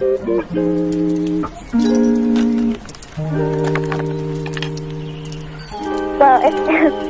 So, it's just...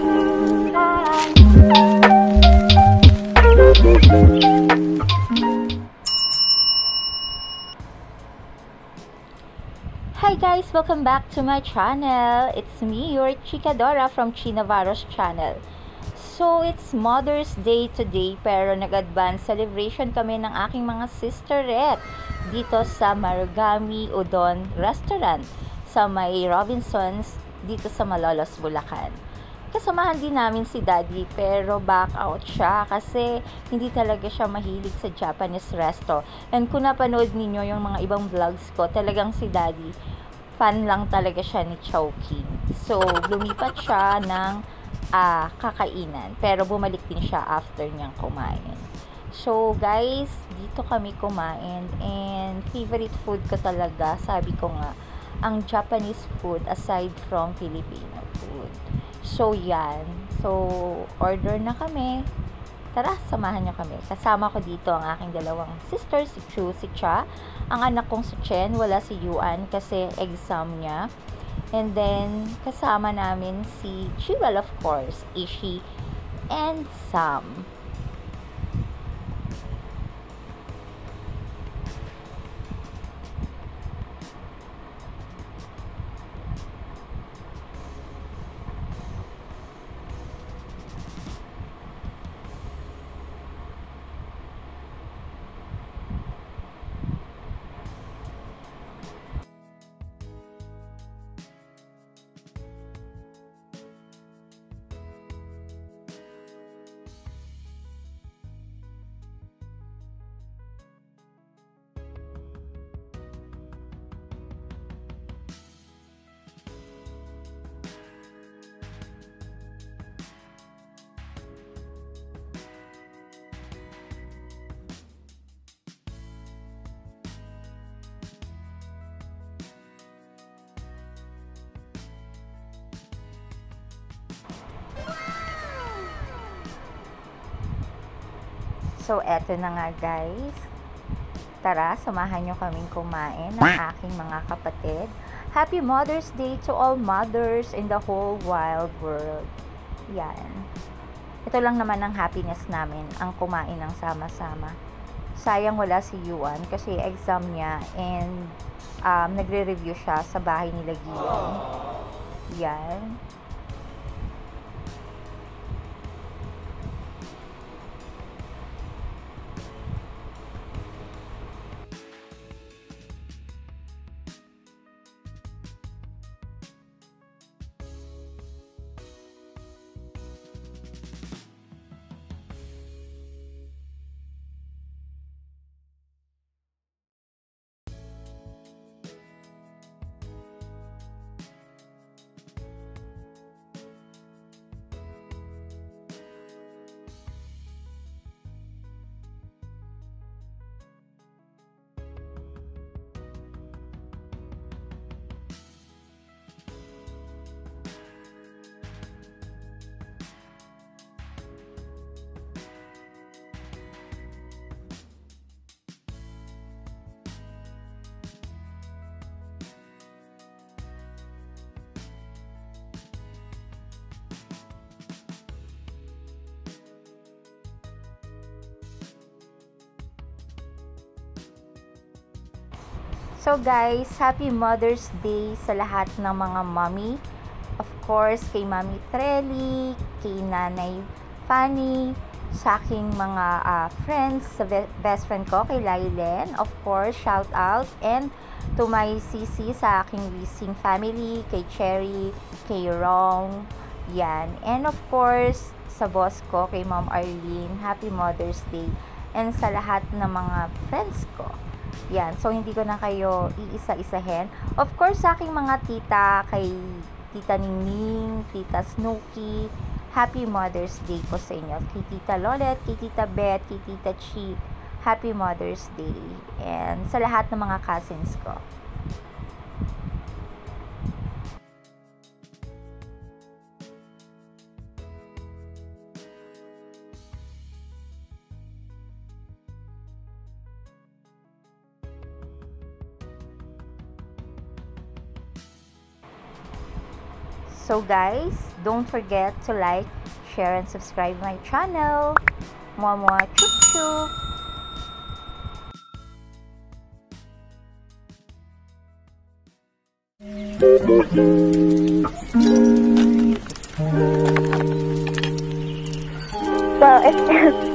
Hi guys! Welcome back to my channel. It's me, your Chika Dora from Chi Navarro's channel. So, it's Mother's Day today, pero nag-advance celebration kami ng aking mga sisterette dito sa Marugami Udon Restaurant sa may Robinsons dito sa Malolos, Bulacan. Kasamahan din namin si Daddy, pero back out siya kasi hindi talaga siya mahilig sa Japanese resto. And kung napanood ninyo yung mga ibang vlogs ko, talagang si Daddy, fan lang talaga siya ni Chowking. So, lumipat siya ng kakainan. Pero bumalik din siya after niyang kumain. So, guys, dito kami kumain. And favorite food ko talaga, sabi ko nga, ang Japanese food aside from Filipino food. So, yan. So, order na kami. Tara, samahan niyo kami. Kasama ko dito ang aking dalawang sisters, si Chu, si Cha. Ang anak kong si Chen, wala si Yuan kasi exam niya. And then, kasama namin si Chiral, of course, Ishi, and Sam. So, eto na nga guys. Tara, samahan nyo kaming kumain ng aking mga kapatid. Happy Mother's Day to all mothers in the whole wide world. Yan. Ito lang naman ang happiness namin, ang kumain ng sama-sama. Sayang wala si Yuan kasi exam niya and nagre-review siya sa bahay nila Gion. Yan. So guys, happy Mother's Day sa lahat ng mga mommy. Of course, kay Mami Trelly, kay Nanay Fanny, sa aking mga friends, sa best friend ko, kay Lailen. Of course, shout out. And to my sisi sa aking Wising family, kay Cherry, kay Rong. Yan. And of course, sa boss ko, kay Ma'am Arlene, happy Mother's Day. And sa lahat ng mga friends ko. Yan. So, hindi ko na kayo iisa-isahin. Of course, sa aking mga tita, kay Tita Ningning, Tita Snooki, happy Mother's Day po sa inyo. Kay Tita Lolet, kay Tita Beth, kay Tita Chi, happy Mother's Day. And sa lahat ng mga cousins ko. So guys, don't forget to like, share, and subscribe my channel. Mwah mwah, chup chup! So, it's